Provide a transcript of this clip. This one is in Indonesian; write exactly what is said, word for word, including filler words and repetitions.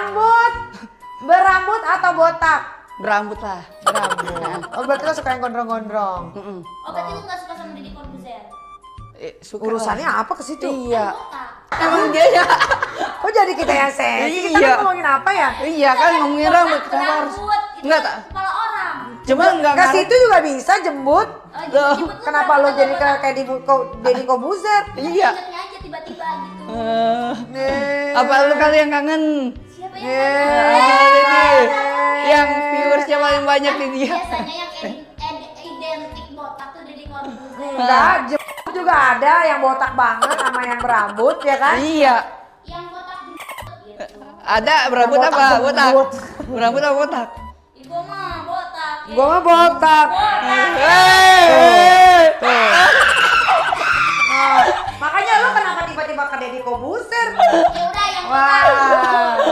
Berambut. Berambut atau botak? Berambut lah. Berambut. Oh berarti lo suka yang gondrong-gondrong. Mm -mm. Oh berarti lu gak suka sama Deddy Corbuzier? Eh, suka Urusannya lah. apa ke situ? Iya. Botak. Emang dia ya. Kok jadi kita yang sensi? Kita Iya. kan ngomongin apa ya? Iya kan ngomongin rambut kenapa harus? Rambut, itu Enggak kan tak. kepala orang. Cuma enggak Ke ngaruh. situ juga bisa jembut. Oh, Loh, jemput lu Kenapa berapa lo kali jadi botak? kayak kayak di Deddy Kobuzer? Iya. Ingetnya aja tiba-tiba gitu. Eh, Nih. apa lu kali yang kangen? Siapa yang Yeay. Ah, ini. Yeay. Yang viewersnya paling banyak nih dia. biasanya yang ed- ed- identik botak tuh Deddy Corbuzier. Enggak, jembut juga ada yang botak banget sama yang berambut ya kan? Iya. Yang botak jemput gitu. Ada berambut Botak apa? Botak. jembut. Berambut apa botak? Ibu mah botak. ya. Gua mah botak. Hei. Tuh. Nah, makanya lo kenapa tiba-tiba ke Deddy Kobuzer? Ya udah yang botak. Wah.